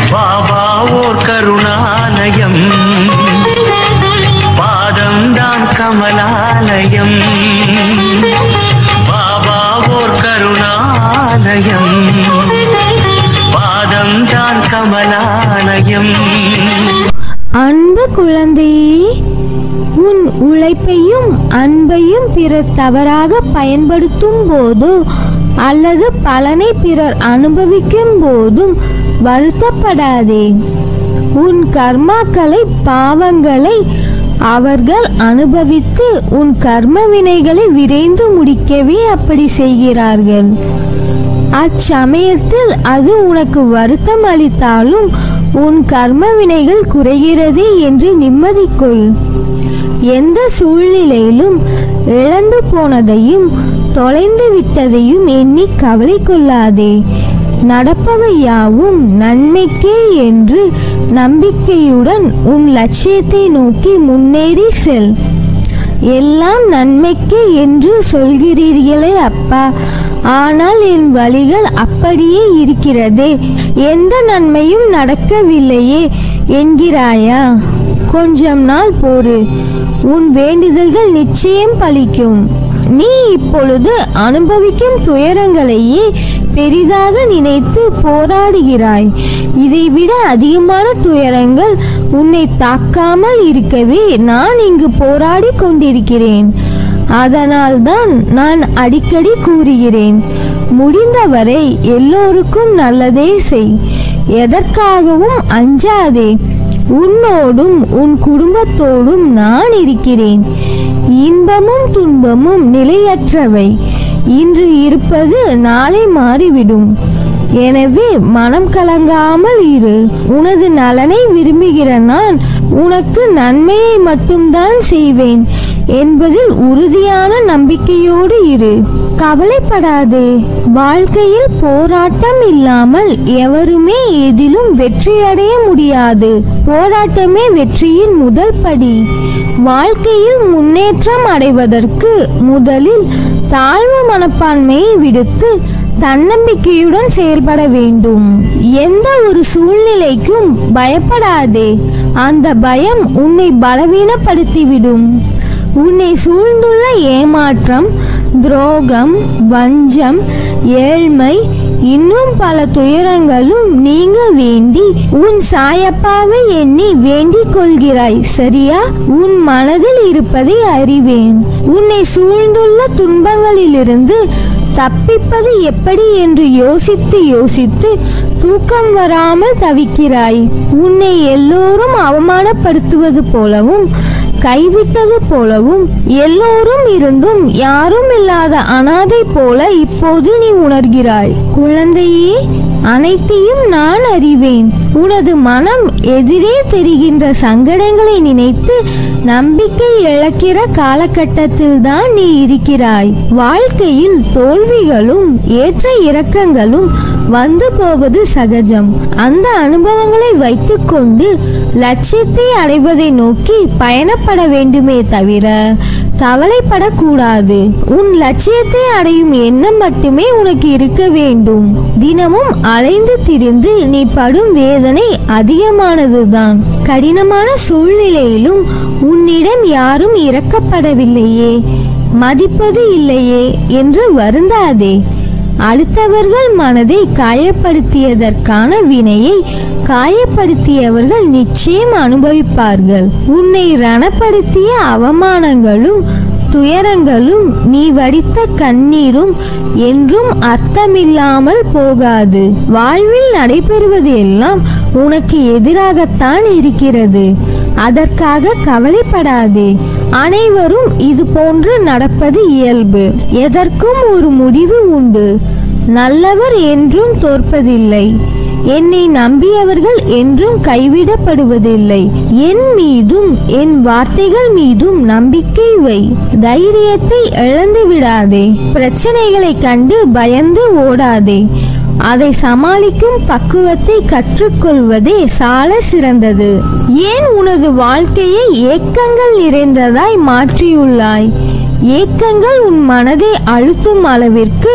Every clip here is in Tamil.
பாபா ஓர் கருணாலயம், பாதம்தான் கமலாலயம். பாபா ஓர் கருணாலயம், பாதம்தான் கமலாலயம். அன்பு குழந்தையே, உன் உழைப்பையும் அன்பையும் பிறர் தவறாக பயன்படுத்தும் போதோ அல்லது பலனை பிறர் அனுபவிக்கும் போதும் வருத்தப்படாதே. உன் கர்மாக்களை, பாவங்களை அவர்கள் அனுபவித்து உன் கர்ம வினைகளை விரைந்து முடிக்கவே அப்படி செய்கிறார்கள். அச்சமயத்தில் அது உனக்கு வருத்தம் அளித்தாலும் உன் கர்ம வினைகள் குறைகிறது என்று நிம்மதி கொள். எந்த சூழ்நிலையிலும் இழந்து போனதையும் தொலைந்து விட்டதையும் எண்ணி கவலை கொள்ளாதே. நடப்பவை யாவும் நன்மைக்கே என்று நம்பிக்கையுடன் உன் லட்சியத்தை நோக்கி முன்னேறி செல். எல்லாம் நன்மைக்கே என்று சொல்கிறீர்களே அப்பா, ஆனால் என் வழிகள் அப்படியே இருக்கிறதே, எந்த நன்மையும் நடக்கவில்லையே என்கிறாயா? கொஞ்சம் நாள் பொறு, உன் வேண்டுதல்கள் நிச்சயம் பலிக்கும். நீ இப்பொழுது அனுபவிக்கும் துயரங்களையே பெரிதாக நினைத்து போராடுகிறாய். இதைவிட அதிகமான துயரங்கள் உன்னை தாக்காமல் இருக்கவே நான் இங்கு போராடி கொண்டிருக்கிறேன். அதனால்தான் நான் அடிக்கடி கூறுகிறேன், முடிந்தவரை எல்லோருக்கும் நல்லதே செய், எதற்காகவும் அஞ்சாதே. உன்னோடும் உன் குடும்பத்தோடும் நான் இருக்கிறேன். இன்பமும் துன்பமும் நிலையற்றவை. இன்று இருப்பது நாளை மாறிவிடும். எனவே மனம் கலங்காமல் இரு. உனது நலனை விரும்புகிற நான் உனக்கு நன்மையை மட்டும்தான் செய்வேன் என்பதில் உறுதியான நம்பிக்கையோடு இரு. கவலைப்படாதே. வாழ்க்கையில் போராட்டம் இல்லாமல் எவருமே எதிலும் வெற்றியடைய முடியாது. போராட்டமே வெற்றியின் முதல் படி. வாழ்க்கையில் முன்னேற்றம் அடைவதற்கு முதலில் தாழ்வு மனப்பான்மையை விடுத்து தன்னம்பிக்கையுடன் செயல்பட வேண்டும். எந்த ஒரு சூழ்நிலைக்கும் பயப்படாதே. அந்த பயம் உன்னை பலவீனப்படுத்திவிடும். உன்னை சூழ்ந்துள்ள ஏமாற்றம், துரோகம், வஞ்சம், ஏழ்மை, இன்னும் பல துயரங்களும் நீங்க வேண்டி உன் சாயப்பாவை எண்ணி வேண்டிக் கொள்கிறாய், சரியா? உன் மனதில் இருப்பதை அறிவேன். உன்னை சூழ்ந்துள்ள துன்பங்களிலிருந்து தப்பிப்பது எப்படி என்று யோசித்து யோசித்து தூக்கம் வராமல் தவிக்கிறாய். உன்னை எல்லோரும் அவமானப்படுத்துவது போலவும் கைவிட்டது போலவும் எல்லோரும் இருந்தும் யாரும் இல்லாத அனாதை போல இப்போது நீ உணர்கிறாய். குழந்தையே, அனைத்தையும் நான் அறிவேன். உனது மனம் எதிரே தெரிகின்ற சங்கடங்களை நினைத்து நம்பிக்கை இழக்கிற காலகட்டத்தில் தான் நீ இருக்கிறாய். வாழ்க்கையில் தோல்விகளும் ஏற்ற இறக்கங்களும் வந்து போவது சகஜம். அந்த அனுபவங்களை வைத்துக்கொண்டு லட்சியத்தை அடைவதை நோக்கி பயணப்பட வேண்டுமே தவிர கவலைப்படக்கூடாது. உன் லட்சியத்தை அடையும் எண்ணம் மட்டுமே உனக்கு இருக்க வேண்டும். தினமும் அலைந்து திரிந்து நீ படும் வேதனை அதிகமானதுதான். கடினமான சூழ்நிலையிலும் உன்னிடம் யாரும் இரக்கப்படவில்லையே, மதிப்பது இல்லையே என்று வருந்தாதே. அடுத்தவர்கள் மனதை காயப்படுத்தியதற்கான வினையை காயப்படுத்தியவர்கள் நிச்சயம் அனுபவிப்பார்கள். உன்னை ரணப்படுத்திய அவமானங்களும் துயரங்களும் நீ வடித்த கண்ணீரும் என்றும் அர்த்தமில்லாமல் போகாது. வாழ்வில் நடைபெறுவது எல்லாம் உனக்கு எதிராகத்தான் இருக்கிறது. அதற்காக கவலைப்படாதே. அனைவரும் இது போன்று நடப்பது இயல்பு. எதற்கும் ஒரு முடிவு உண்டு. நல்லவர் என்றும் தோற்பதில்லை. என்னை நம்பியவர்கள் என்றும் கைவிடப்படுவதில்லை. என் மீதும் என் வார்த்தைகள் மீதும் நம்பிக்கை வை. தைரியத்தை இழந்து விடாதே. பிரச்சனைகளை கண்டு பயந்து ஓடாதே. அதை சமாளிக்கும் பக்குவத்தை கற்றுக்கொள்வதே சால சிறந்தது. ஏன் உனது வாழ்க்கையை ஏக்கங்கள் நிறைந்ததாய் மாற்றியுள்ளாய்? ஏக்கங்கள் உன் மனதை அழுத்தும் அளவிற்கு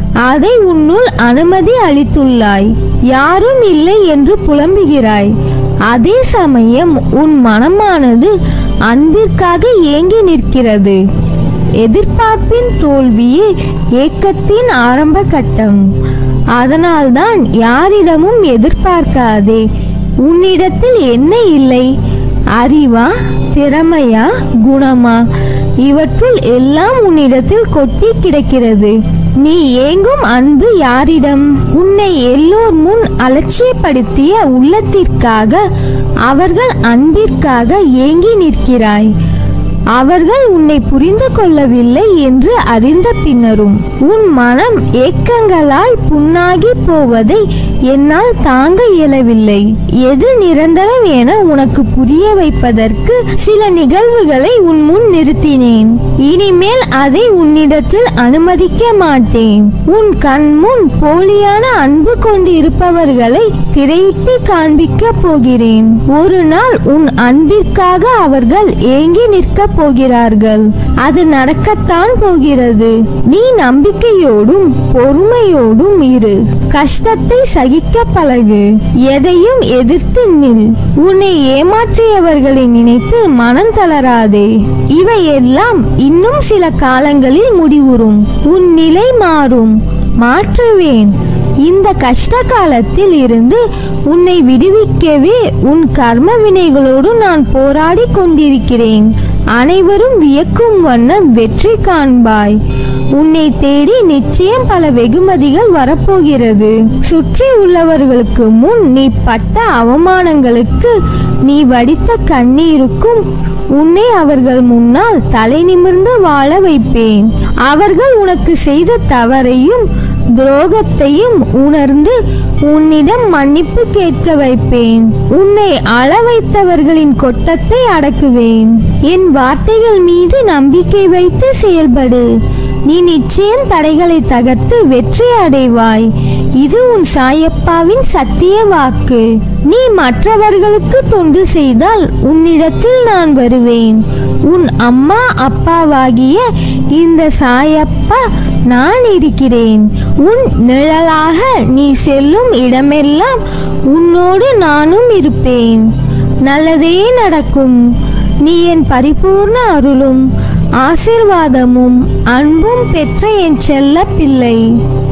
அதை உன்னுள் அனுமதி அளித்துள்ளாய். யாரும் இல்லை என்று புலம்புகிறாய். அதே சமயம் உன் மனமானது அன்பிற்காக ஏங்கி நிற்கிறது. எதிர்பார்ப்பின் தோல்வியே ஏக்கத்தின் ஆரம்ப கட்டம். அதனால்தான் யாரிடமும் எதிர்பார்க்காதே. உன்னிடத்தில் என்ன இல்லை? அறிவா, திறமையா, குணமா? இவற்றுள் எல்லாம் உன்னிடத்தில் கொட்டி கிடக்கிறது. நீ ஏங்கும் அன்பு யாரிடம்? உன்னை எல்லோர் முன் அலட்சியப்படுத்திய உள்ளத்திற்காக, அவர்கள் அன்பிற்காக ஏங்கி நிற்கிறாய். அவர்கள் உன்னை புரிந்து கொள்ளவில்லை என்று அறிந்த பின்னரும் உன் மனம் ஏக்கங்களால் புண்ணாகி போவதை என்னால் தாங்க இயலவில்லை. எது நிரந்தரம் என உனக்கு புரிய வைப்பதற்கு சில நிகழ்வுகளை உன் முன் நிறுத்தினேன். இனிமேல் அதை உன்னிடத்தில் அனுமதிக்க மாட்டேன். உன் கண் முன் போலியான அன்பு கொண்டு இருப்பவர்களை திரையிட்டு காண்பிக்க போகிறேன். ஒரு நாள் உன் அன்பிற்காக அவர்கள் ஏங்கி நிற்க போகிறார்கள். அது நடக்கத்தான் போகிறது. நீ நம்பிக்கையோடும் பொறுமையோடும் இரு. கஷ்டத்தை சகிக்க பழகு. எதையும் எதிர்த்து நில். உன்னை ஏமாற்றியவர்களை நினைத்து மனம் தளராதே. இவையெல்லாம் இன்னும் சில காலங்களில் முடிவுறும். உன் நிலை மாறும். மாற்றுவேன். இந்த கஷ்ட காலத்தில் இருந்து உன்னை விடுவிக்கவே உன் கர்ம வினைகளோடு நான் போராடி கொண்டிருக்கிறேன். அனைவரும் வியக்கும் வண்ணம் வெற்றி காண்பாய். உன்னை தேடி நிச்சயம் பல வெகுமதிகள் வரப்போகிறது. சுற்றி உள்ளவர்களுக்கு முன் நீ பட்ட அவமானங்களுக்கு நீ வடித்த கண்ணீருக்கும் உன்னை அவர்கள் முன்னால் தலை நிமிர்ந்து வாழ வைப்பேன். அவர்கள் உனக்கு செய்த தவறையும் துரோகத்தையும் உணர்ந்து உன்னிடம் மன்னிப்பு கேட்க வைப்பேன். உன்னை அள வைத்தவர்களின் கொட்டத்தை அடக்குவேன். என் வார்த்தைகள் மீது நம்பிக்கை வைத்து செயல்படு. நீ நிச்சயம் தடைகளை தகர்த்து வெற்றி அடைவாய். இது உன் சாயப்பாவின் சத்திய வாக்கு. நீ மற்றவர்களுக்கு தொண்டு செய்தால் உன்னிடத்தில் நான் வருவேன். உன் அம்மா அப்பாவாகிய இந்த சாயப்பா நான் இருக்கிறேன். உன் நிழலாக நீ செல்லும் இடமெல்லாம் உன்னோடு நானும் இருப்பேன். நல்லதே நடக்கும். நீ என் பரிபூர்ண அருளும் ஆசீர்வாதமும் அன்பும் பெற்ற என் செல்ல பிள்ளை.